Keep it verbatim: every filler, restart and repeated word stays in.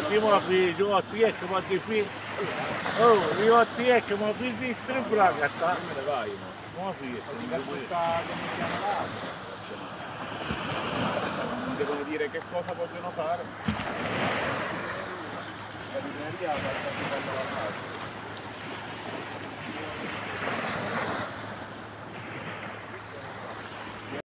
Chi mi fi, io ti è che mi ti fi. Oh, io ti è che mi fi di stribraga sta. Come ne vai? Come fi? Non devono dire che cosa vogliono fare. La libreria va a